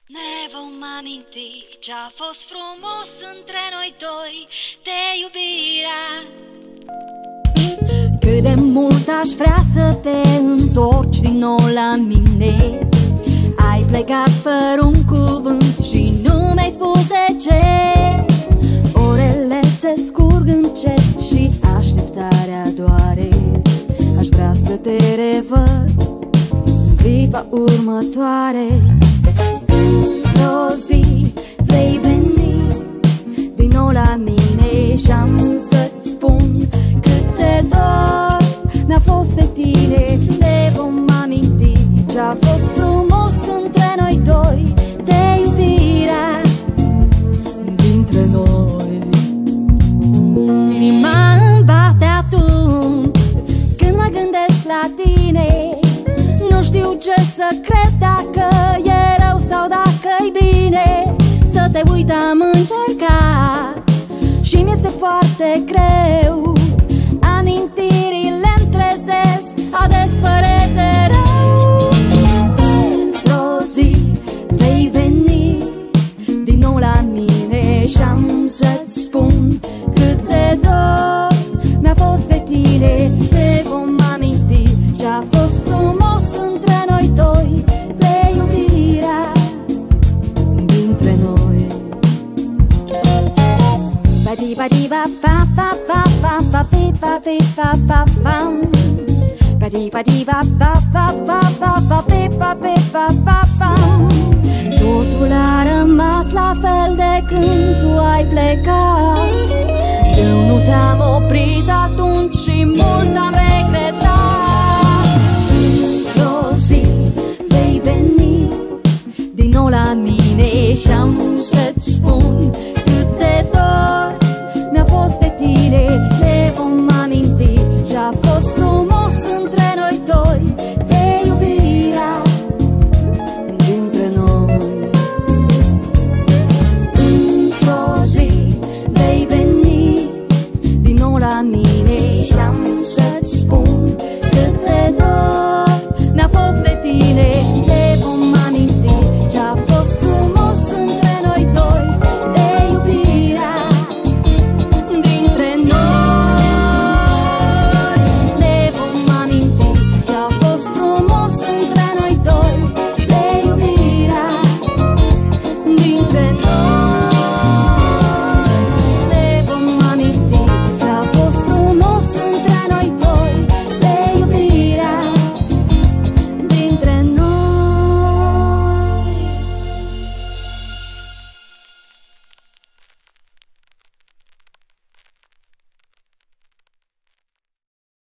Ne vom aminti ce-a fost frumos între noi doi, de iubirea. Cât de mult aș vrea să te întorci din nou la mine. Ai plecat fără un cuvânt și nu mi-ai spus de ce. Orele se scurg încet și așteptarea doare. Aș vrea să te revăd în clipa următoare. Într-o zi vei veni din nou la mine și-am să-ți spun cât de dor mi-a fost de tine. Ne vom aminti ce-a fost frumos între noi doi, de iubirea dintre noi. Inima îmi bate atunci când mă gândesc la tine. Nu știu ce să cred, dacă e rău sau dacă-i bine. Să te uit am încercat și mi-este foarte greu. Amintirile-mi trezesc ades fără de rău. Într-o zi vei veni din nou la mine și-am să-ți spun cât de dor mi-a fost de tine. Ne vom aminti ce-a fost frumos între noi doi, de iubirea dintre noi. Ba-di ba-di ba-ba-ba-ba-ba-ba-ba-ba-ba-ba-bam. Ba-di ba-di ba-ba-ba-ba-ba-ba-ba-bam. Totul a rămas la fel de când tu ai plecat.